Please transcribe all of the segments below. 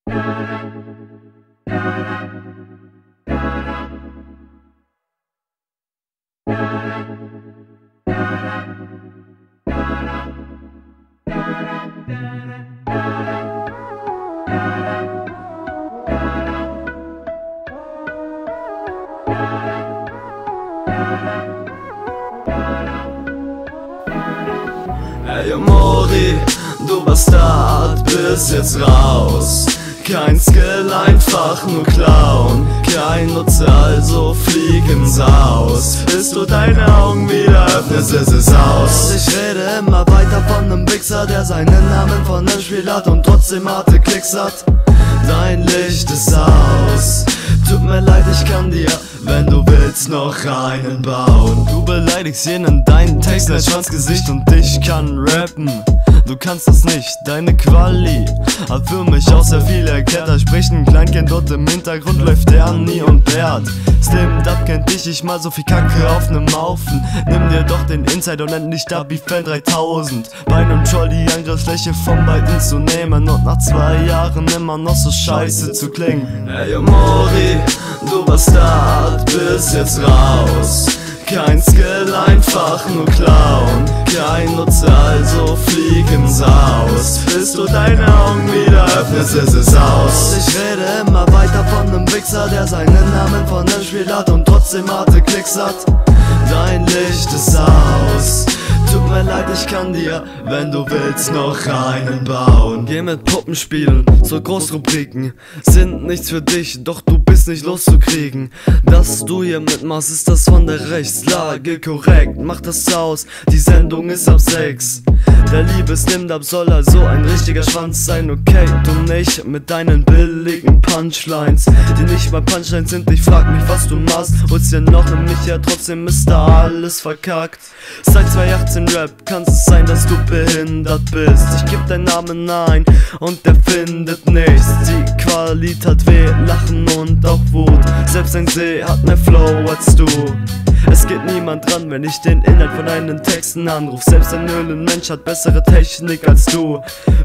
Eyo Mori, du Bastard, bist jetzt raus. Kein Skill, einfach nur klauen. Kein Nutze, also flieg ins Aus. Bis du deine Augen wieder öffnest, ist es aus. Ich rede immer weiter von einem Wichser, der seinen Namen von einem Spiel hat und trotzdem harte Klicks hat. Dein Licht ist aus. Tut mir leid, ich kann dir, wenn du willst, noch einen bauen. Du beleidigst jeden in deinen Texten als Schwanzgesicht und ich kann rappen. Du kannst das nicht, deine Quali hat für mich auch sehr viel erklärt. Da spricht ein Kleinkind, dort im Hintergrund läuft der Anni und Bert. Slim Dub kennt dich, ich mal so viel Kacke auf nem Haufen. Nimm dir doch den Inside und nenn dich da wie Fan 3000. Bein und Troll die Angriffsfläche von beiden zu nehmen und nach 2 Jahren immer noch so scheiße zu klingen. Eyo Mori, du Bastard, bist jetzt raus. Kein Skill, einfach nur klauen. Kein Nutze, also flieg ins Aus. Bis du deine Augen wieder öffnest, ist es aus. Ich rede immer weiter von einem Wichser, der seinen Namen von einem Spiel hat und trotzdem harte Klicks hat. Dein Licht ist aus. Tut mir leid, ich kann dir, wenn du willst, noch einen bauen. Geh mit Puppen spielen, so Großrubriken sind nichts für dich, doch du bist nicht loszukriegen. Dass du hier mitmachst, ist das von der Rechtslage korrekt. Mach das aus, die Sendung ist ab 6. Der Liebes-Nim-Dub soll also ein richtiger Schwanz sein, okay? Du nicht mit deinen billigen Punchlines, die nicht mal Punchlines sind. Ich frag mich, was du machst, holst dir noch ne mich, ja trotzdem ist da alles verkackt. Seit 2018 Rap, kann es sein, dass du behindert bist. Ich geb deinen Namen ein und der findet nichts. Die Quali tat weh, Lachen und auch Wut. Selbst ein See hat mehr Flow als du. Es geht niemand dran, wenn ich den Inhalt von deinen Texten anruf. Selbst ein Höhlenmensch hat bessere Technik als du.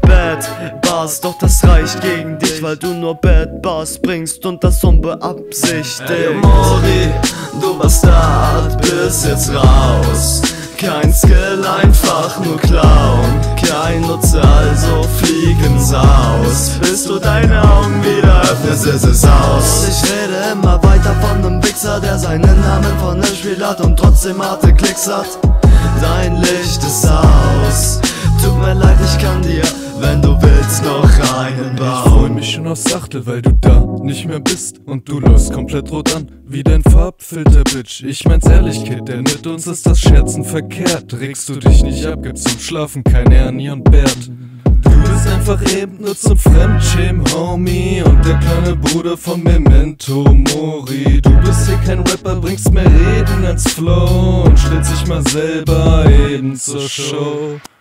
Bad Bars, doch das reicht gegen dich, weil du nur Bad Bars bringst und das unbeabsichtigt. Eyo Mori, du Bastard, bist jetzt raus. Kein Skill, einfach nur klauen. Kein Nutze, also flieg ins Aus. Bis du deine Augen wieder öffnest, ist es aus. Ich rede immer weiter von einem Wichser, der seinen Namen von einem Spiel hat und trotzdem harte Klicks hat. Dein Licht ist aus. Tut mir leid, ich kann dir, wenn du willst, noch einen bauen. Ich freu mich schon aufs Achtel, weil du da nicht mehr bist und du läufst komplett rot an, wie dein Farbfilter, Bitch. Ich mein's ehrlich, Kid, denn mit uns ist das Scherzen verkehrt. Regst du dich nicht ab, gibt's zum Schlafen kein Ernie und Bert. Du bist einfach eben nur zum Fremdschämen, Homie, und der kleine Bruder von Memento Mori. Du bist hier kein Rapper, bringst mehr Reden als Flow und stellst dich mal selber eben zur Show.